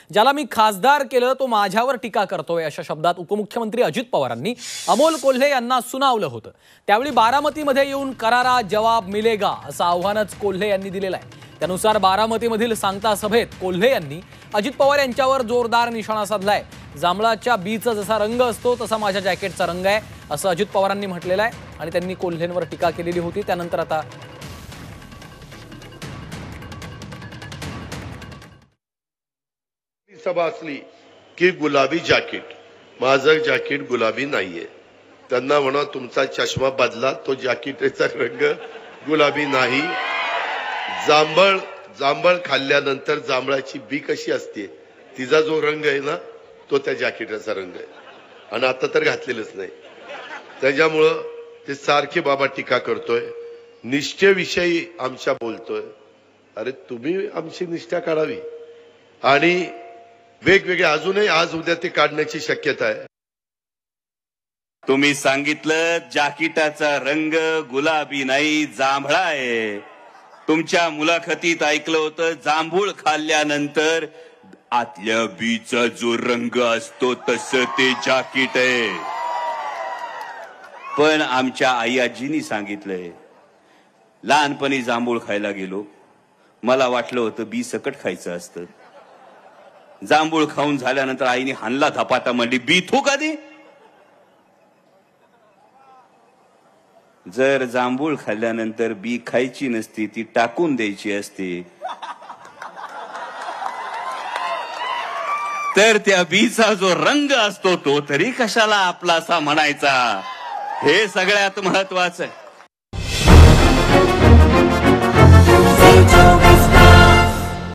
ज्याला मी खासदार केलं तो माझ्यावर टीका करतोय अशा शब्दात उपमुख्यमंत्री अजित पवारांनी अमोल कोल्हे यांना सुनावलं होतं। त्यावेळी बारामतीमध्ये येऊन करारा जवाब मिलेगा असं आव्हानच कोल्हे यांनी दिलेलं आहे। त्यानुसार बारामतीमधील सांगता सभेत कोल्हे यांनी अजित पवार यांच्यावर जोरदार निशाणा साधलाय। जांभळाच्या बीचा जसा रंग असतो तसा माझ्या जॅकेटचा रंग आहे असं अजित पवारांनी म्हटलेलं आहे आणि त्यांनी कोल्हेंवर टीका केलेली होती। त्यानंतर आता सभा असली की गुलाबी जॅकेट, माझं जॅकेट गुलाबी नाहीये। त्यांना म्हणा तुमचा चष्मा बदला, तो जॅकेटचा रंग गुलाबी नाही। जांभळ खाल्ल्यानंतर जांभळाची बी कशी असते तिचा जो रंग आहे ना तो त्या जॅकेटचा रंग आहे आणि आता तर घातलेलंच नाही। त्याच्यामुळं ते सारखे बाबा टीका करतोय, निष्ठेविषयी आमच्या बोलतोय। अरे तुम्ही आमची निष्ठा काढावी आणि वेगवेगळे अजूनही आज उद्या ते काढण्याची शक्यता आहे। तुम्ही सांगितलं जॅकेटाचा रंग गुलाबी नाही जांभळा आहे। तुमच्या मुलाखतीत ऐकलं होतं जांभूळ खाल्ल्यानंतर आतल्या बीचा जो रंग असतो तसं ते जॅकेट आहे। पण आमच्या आई आजींनी सांगितलंय, लहानपणी जांभूळ खायला गेलो, मला वाटलं होतं बी सकट खायचं असतं। जांभूळ खाऊन झाल्यानंतर आईने हानला धपाटा म्हणली, बी थू कधी? जर जांभूळ खाल्ल्यानंतर बी खायची नसती, ती टाकून द्यायची असते, तर त्या बीचा जो रंग असतो तो तरी कशाला आपला असा म्हणायचा? हे सगळ्यात महत्वाचं आहे।